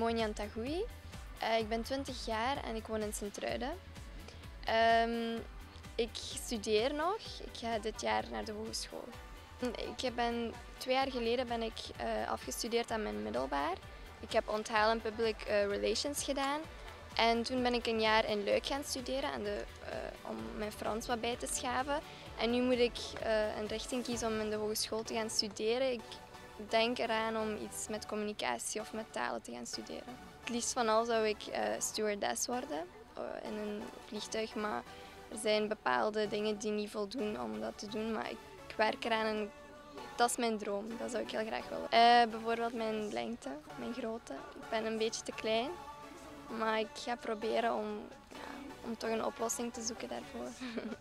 Monjan Tagoui. Ik ben 20 jaar en ik woon in Sint-Truiden. Ik studeer nog. Ik ga dit jaar naar de hogeschool. 2 jaar geleden ben ik afgestudeerd aan mijn middelbaar. Ik heb onthaal en public relations gedaan. En toen ben ik een jaar in Luik gaan studeren om mijn Frans wat bij te schaven. En nu moet ik een richting kiezen om in de hogeschool te gaan studeren. Ik denk eraan om iets met communicatie of met talen te gaan studeren. Het liefst van al zou ik stewardess worden in een vliegtuig, maar er zijn bepaalde dingen die niet voldoen om dat te doen. Maar ik werk eraan en dat is mijn droom, dat zou ik heel graag willen. Bijvoorbeeld mijn lengte, mijn grootte. Ik ben een beetje te klein, maar ik ga proberen om toch een oplossing te zoeken daarvoor.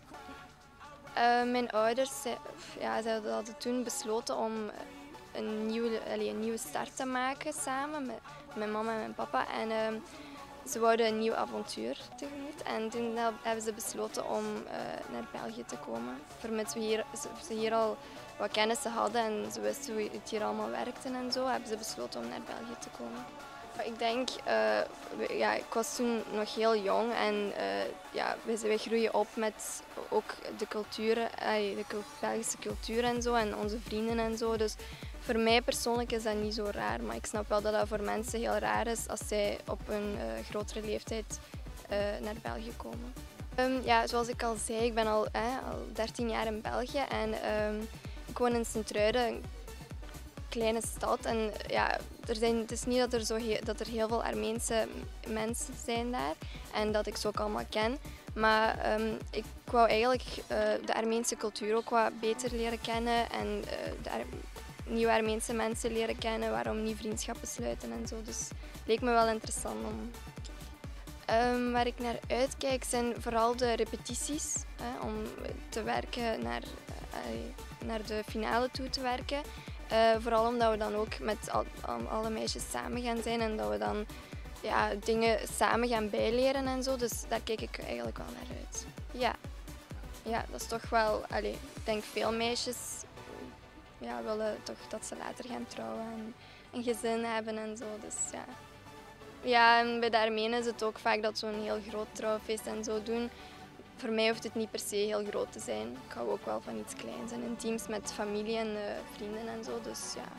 Mijn ouders ze hadden toen besloten om een nieuwe start te maken samen met mijn mama en mijn papa. En ze wouden een nieuw avontuur tegemoet. En toen hebben ze besloten om naar België te komen. Vermits ze hier al wat kennissen hadden en ze wisten hoe het hier allemaal werkte en zo, hebben ze besloten om naar België te komen. Ik denk, ik was toen nog heel jong en wij groeien op met ook de culturen, de Belgische cultuur en zo en onze vrienden en zo. Dus voor mij persoonlijk is dat niet zo raar, maar ik snap wel dat dat voor mensen heel raar is als zij op een grotere leeftijd naar België komen. Zoals ik al zei, ik ben al 13 jaar in België en ik woon in Sint-Truiden, een kleine stad. En het is niet dat er heel veel Armeense mensen zijn daar en dat ik ze ook allemaal ken. Maar ik wou eigenlijk de Armeense cultuur ook wat beter leren kennen en nieuwe Armeense mensen leren kennen, waarom niet vriendschappen sluiten en zo. Dus het leek me wel interessant om. Waar ik naar uitkijk zijn vooral de repetities, om te werken naar de finale toe te werken. Vooral omdat we dan ook met alle meisjes samen gaan zijn en dat we dan dingen samen gaan bijleren en zo. Dus daar kijk ik eigenlijk wel naar uit. Ja, dat is toch wel. Ik denk veel meisjes willen toch dat ze later gaan trouwen en een gezin hebben en zo. Dus ja. Ja, en bij de Armenen is het ook vaak dat ze een heel groot trouwfeest en zo doen. Voor mij hoeft het niet per se heel groot te zijn. Ik hou ook wel van iets kleins en intiems met familie en vrienden en zo. Dus ja.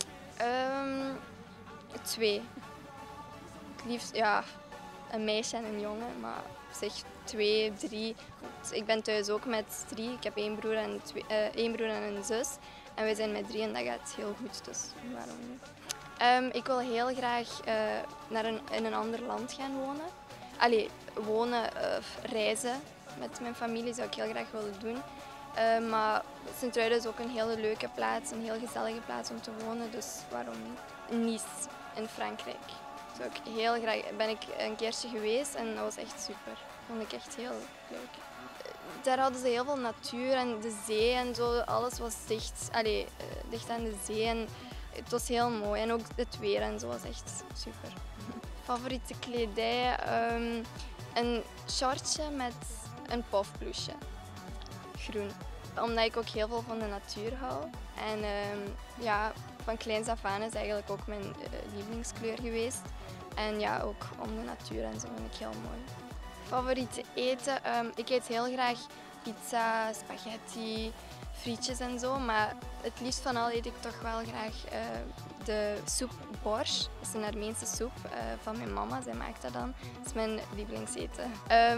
2. Het liefst een meisje en een jongen, maar zeg 2, 3. Ik ben thuis ook met 3. Ik heb 1 broer en een zus. En wij zijn met 3 en dat gaat heel goed, dus waarom niet? Ik wil heel graag in een ander land gaan wonen. Reizen met mijn familie zou ik heel graag willen doen. Maar Sint-Truiden is ook een hele leuke plaats, een heel gezellige plaats om te wonen, dus waarom niet? Nice in Frankrijk. Ben ik een keertje geweest en dat was echt super. Dat vond ik echt heel leuk. Daar hadden ze heel veel natuur en de zee en zo, alles was dicht aan de zee. En het was heel mooi en ook het weer en zo was echt super. Favoriete kledij? Een shortje met een pofbloesje. Groen. Omdat ik ook heel veel van de natuur hou. En van kleins af aan is eigenlijk ook mijn lievelingskleur geweest. En ja, ook om de natuur en zo vind ik heel mooi. Favoriete eten? Ik eet heel graag pizza, spaghetti, frietjes en zo, maar het liefst van al eet ik toch wel graag de soep borsch. Dat is een Armeense soep van mijn mama, zij maakt dat dan. Dat is mijn lievelingseten.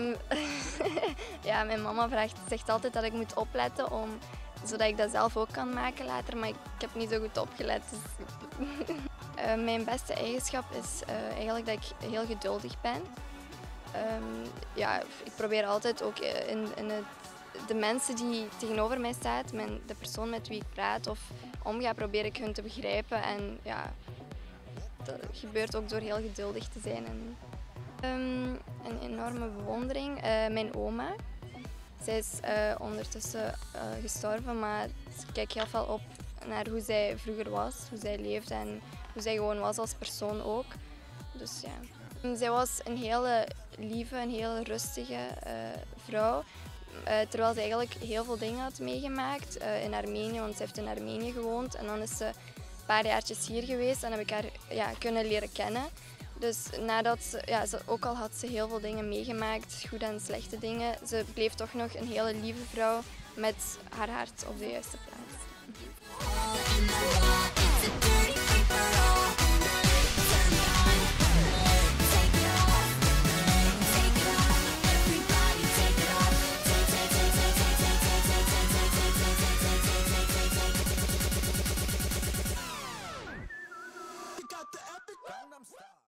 Mijn mama zegt altijd dat ik moet opletten zodat ik dat zelf ook kan maken later, maar ik heb niet zo goed opgelet. Dus mijn beste eigenschap is eigenlijk dat ik heel geduldig ben. Ik probeer altijd ook de mensen die tegenover mij staan, de persoon met wie ik praat of omga, probeer ik hun te begrijpen. En dat gebeurt ook door heel geduldig te zijn. Een enorme bewondering. Mijn oma. Zij is ondertussen gestorven, maar ik kijk heel veel op naar hoe zij vroeger was, hoe zij leefde en hoe zij gewoon was als persoon ook. Dus ja. Zij was een hele lieve en heel rustige vrouw. Terwijl ze eigenlijk heel veel dingen had meegemaakt in Armenië, want ze heeft in Armenië gewoond. En dan is ze een paar jaartjes hier geweest en heb ik haar kunnen leren kennen. Dus nadat ze, ja, ook al had ze heel veel dingen meegemaakt, goede en slechte dingen, ze bleef toch nog een hele lieve vrouw met haar hart op de juiste plek.